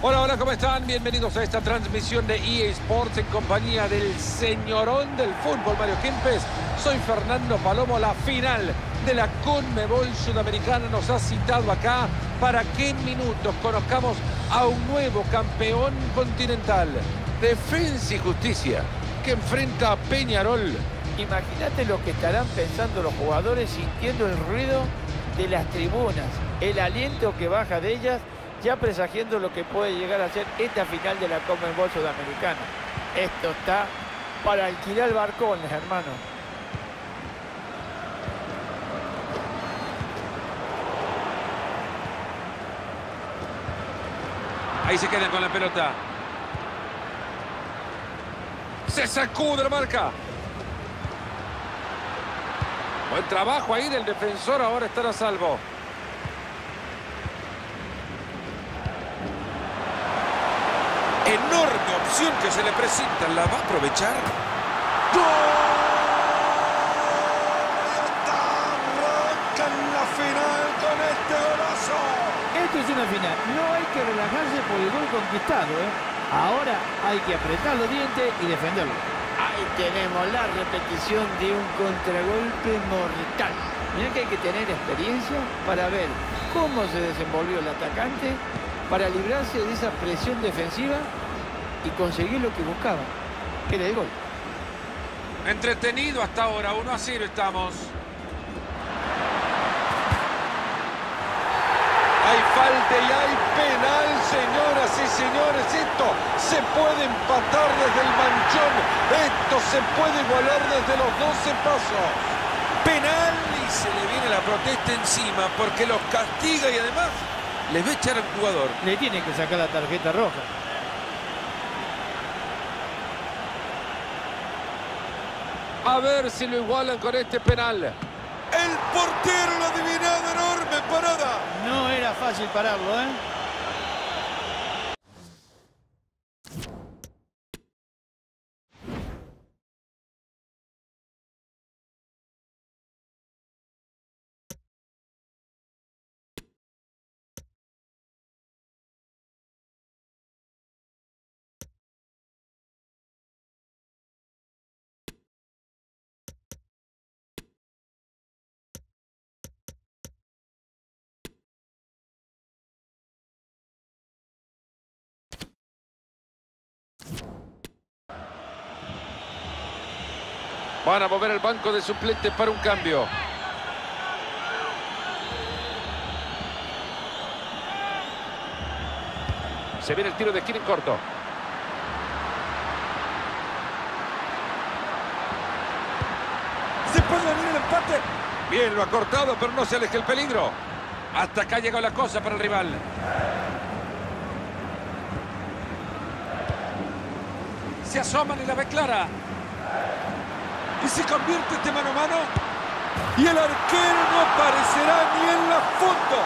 Hola, hola, ¿cómo están? Bienvenidos a esta transmisión de EA Sports en compañía del señorón del fútbol, Mario Kempes. Soy Fernando Palomo. La final de la CONMEBOL Sudamericana nos ha citado acá para que en minutos conozcamos a un nuevo campeón continental. Defensa y Justicia, que enfrenta a Peñarol. Imagínate lo que estarán pensando los jugadores sintiendo el ruido de las tribunas, el aliento que baja de ellas, ya presagiando lo que puede llegar a ser esta final de la CONMEBOL Sudamericana. Esto está para alquilar barcones, hermano. Ahí se quedan con la pelota. Se sacude la marca. Buen trabajo ahí del defensor, ahora estará a salvo. Enorme opción que se le presenta, ¿la va a aprovechar? ¡Gol! Arrancan la final con este golazo. Esto es una final, no hay que relajarse por el gol conquistado, ¿eh? Ahora hay que apretar los dientes y defenderlo. Ahí tenemos la repetición de un contragolpe mortal. Mirá que hay que tener experiencia para ver cómo se desenvolvió el atacante para librarse de esa presión defensiva y conseguir lo que buscaba, que era el gol. Entretenido hasta ahora, 1-0 estamos. Hay falta y hay penal, señoras y señores. Esto se puede empatar desde el manchón. Esto se puede igualar desde los 12 pasos. Penal y se le viene la protesta encima porque los castiga y además les va a echar al jugador. Le tiene que sacar la tarjeta roja. A ver si lo igualan con este penal. El portero lo ha adivinado, enorme parada. No era fácil pararlo, ¿eh? Van a mover el banco de suplentes para un cambio. Se viene el tiro de esquina en corto. Se puede venir el empate. Bien, lo ha cortado, pero no se aleja el peligro. Hasta acá llegó la cosa para el rival. Se asoman y la ve clara. Y se convierte este mano a mano. Y el arquero no aparecerá ni en la foto.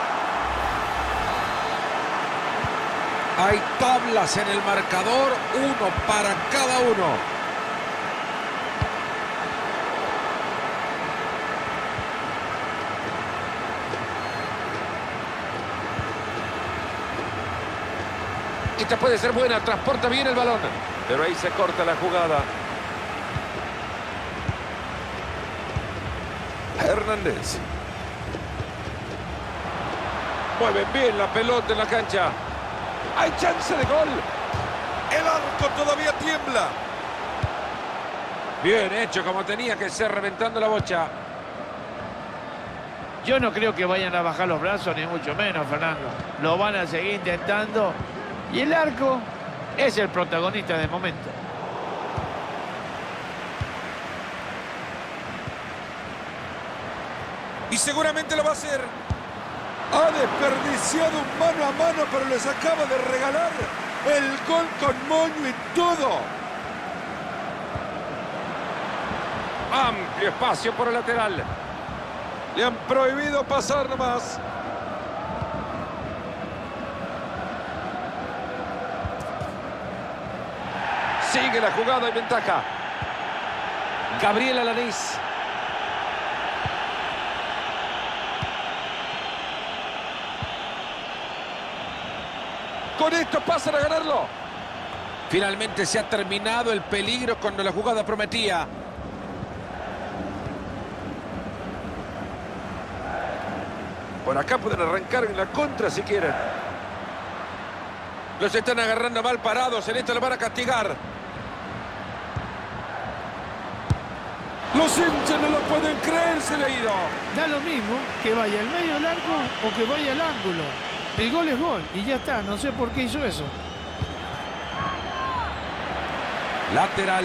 Hay tablas en el marcador, uno para cada uno. Esta puede ser buena, transporta bien el balón. Pero ahí se corta la jugada. Hernández. Mueven bien la pelota en la cancha. Hay chance de gol. El arco todavía tiembla. Bien hecho, como tenía que ser, reventando la bocha. Yo no creo que vayan a bajar los brazos, ni mucho menos, Fernando. Lo van a seguir intentando. Y el arco es el protagonista del momento. Y seguramente lo va a hacer. Ha desperdiciado un mano a mano, pero les acaba de regalar el gol con moño y todo. Amplio espacio por el lateral. Le han prohibido pasar nomás. Sigue la jugada y ventaja. Gabriel Alanís. Con esto pasan a ganarlo. Finalmente se ha terminado el peligro cuando la jugada prometía. Por acá pueden arrancar en la contra si quieren. Los están agarrando mal parados. En esto lo van a castigar. Los hinchas no lo pueden creer, se le ha ido. Da lo mismo que vaya al medio del arco o que vaya al ángulo. El gol es gol y ya está. No sé por qué hizo eso. Lateral.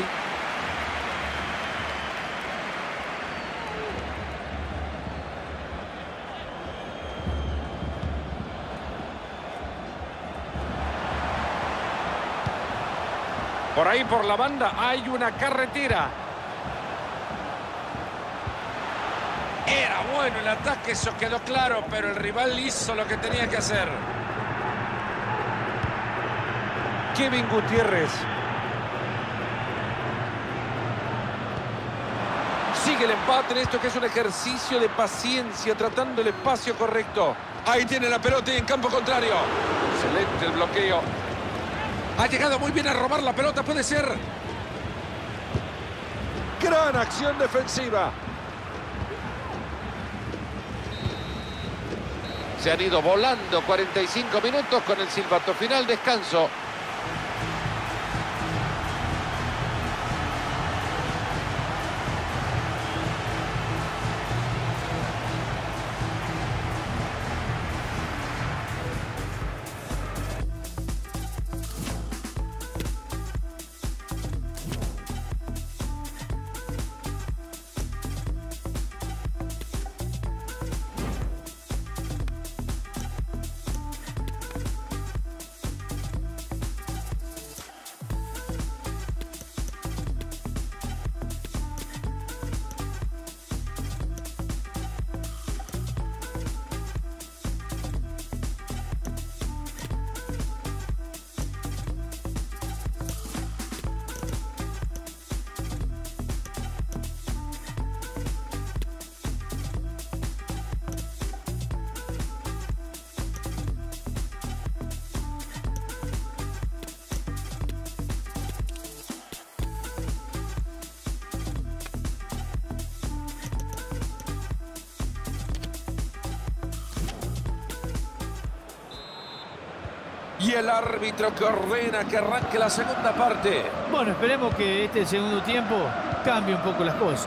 Por ahí, por la banda, hay una carretera. Era bueno el ataque, eso quedó claro, pero el rival hizo lo que tenía que hacer. Kevin Gutiérrez. Sigue el empate en esto que es un ejercicio de paciencia, tratando el espacio correcto. Ahí tiene la pelota y en campo contrario. Excelente el bloqueo. Ha llegado muy bien a robar la pelota, puede ser. Gran acción defensiva. Se han ido volando 45 minutos con el silbato final, descanso. Y el árbitro que ordena que arranque la segunda parte. Bueno, esperemos que este segundo tiempo cambie un poco las cosas.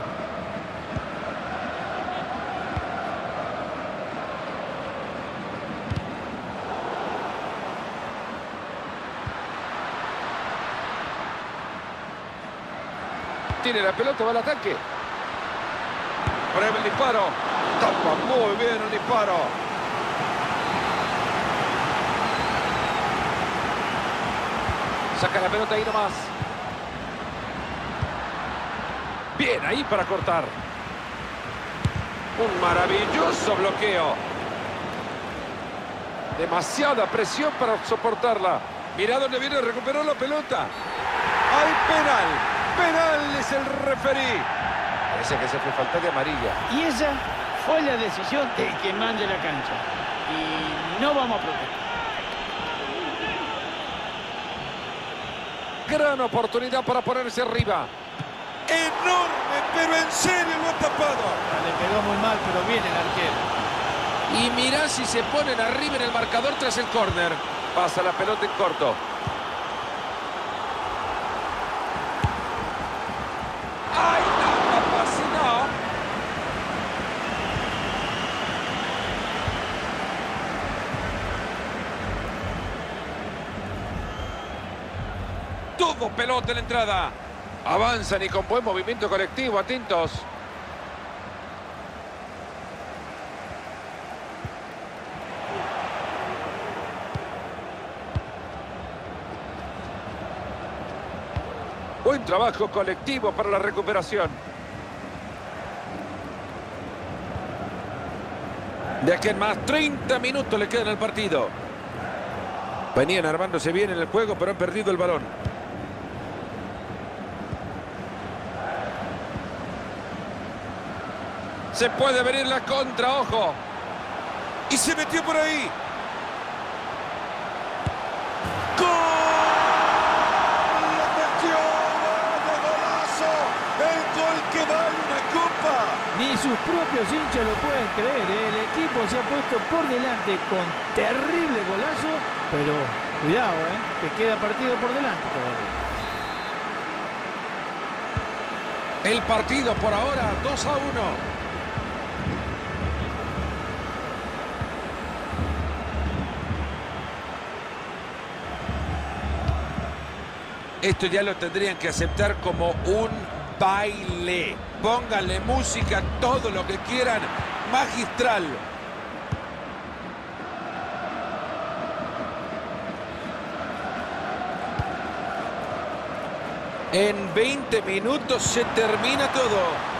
Tiene la pelota, va al ataque. Prueba el disparo. Tapa muy bien un disparo. Saca la pelota ahí nomás. Bien, ahí para cortar. Un maravilloso bloqueo. Demasiada presión para soportarla. Mirá dónde viene, recuperó la pelota. ¡Hay penal! ¡Penal es el referí! Parece que se fue falta de amarilla. Y esa fue la decisión del que mande la cancha. Y no vamos a protestar. Gran oportunidad para ponerse arriba. Enorme, pero en serio lo ha tapado. Le pegó muy mal, pero viene el arquero. Y mirá si se ponen arriba en el marcador tras el córner. Pasa la pelota en corto. ¡Ay, no, papá, si no! Tuvo pelota en la entrada. Avanzan y con buen movimiento colectivo, atentos. Buen trabajo colectivo para la recuperación. De aquí en más, 30 minutos le quedan al partido. Venían armándose bien en el juego, pero han perdido el balón. Se puede venir la contra, ojo. Y se metió por ahí. ¡Gol! ¡Le metió! ¡De golazo! ¡El gol que vale una copa! Ni sus propios hinchas lo pueden creer, ¿eh? El equipo se ha puesto por delante con terrible golazo, pero cuidado, que queda partido por delante todavía. El partido por ahora 2-1. Esto ya lo tendrían que aceptar como un baile. Pónganle música, todo lo que quieran. Magistral. En 20 minutos se termina todo.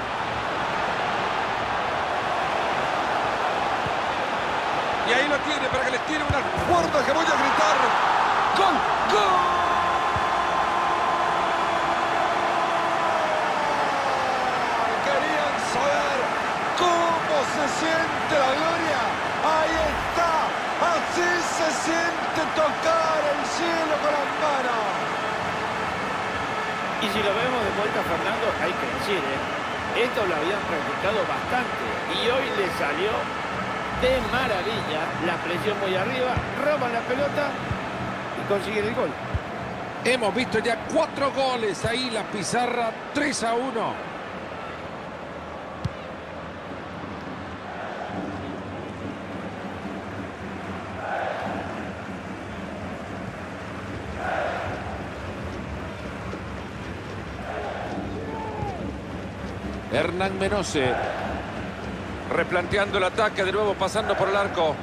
Y ahí lo tiene para que les tire una puerta que voy a gritar. ¡Gol! ¡Gol! Se siente la gloria, ahí está, así se siente tocar el cielo con las manos. Y si lo vemos de vuelta, Fernando, hay que decir, esto lo habían practicado bastante y hoy le salió de maravilla, la presión muy arriba, roban la pelota y consiguen el gol. Hemos visto ya 4 goles, ahí la pizarra 3-1. Hernán Menose replanteando el ataque, de nuevo pasando por el arco.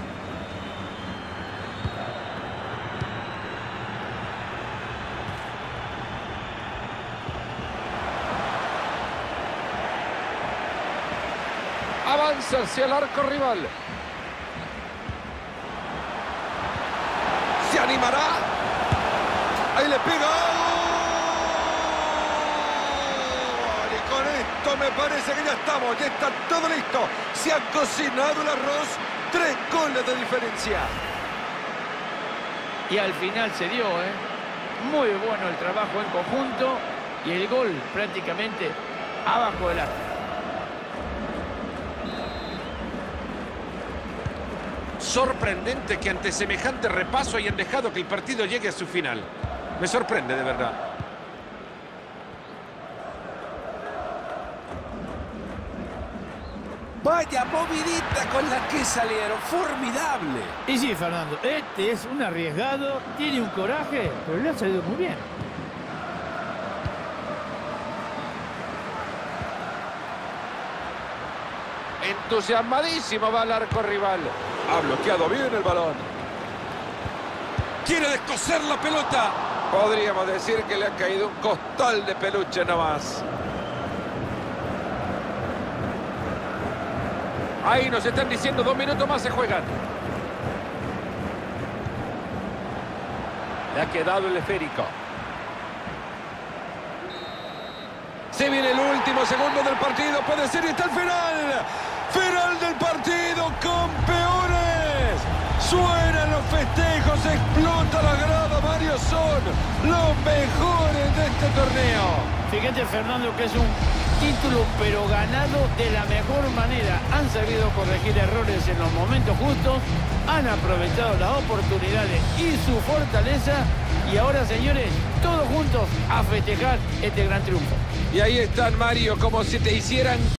Avanza hacia el arco rival. ¿Se animará? Ahí le pega. Me parece que ya estamos, ya está todo listo. Se ha cocinado el arroz. 3 goles de diferencia. Y al final se dio, muy bueno el trabajo en conjunto y el gol prácticamente abajo del arco. Sorprendente que ante semejante repaso hayan dejado que el partido llegue a su final. Me sorprende de verdad. Vaya movidita con la que salieron, formidable. Y sí, Fernando, este es un arriesgado, tiene un coraje, pero le ha salido muy bien. Entusiasmadísimo va al arco rival. Ha bloqueado bien el balón. Quiere descoser la pelota. Podríamos decir que le ha caído un costal de peluche nomás. Ahí nos están diciendo 2 minutos más se juegan. Le ha quedado el esférico. Se viene el último segundo del partido. Puede ser y está el final. Final del partido. Campeones. Suenan los festejos. Explota la grada. Mario, son los mejores de este torneo. Fíjate, Fernando, que es un título pero ganado de la mejor manera. Han sabido corregir errores en los momentos justos, han aprovechado las oportunidades y su fortaleza, y ahora, señores, todos juntos a festejar este gran triunfo. Y ahí están, Mario, como si te hicieran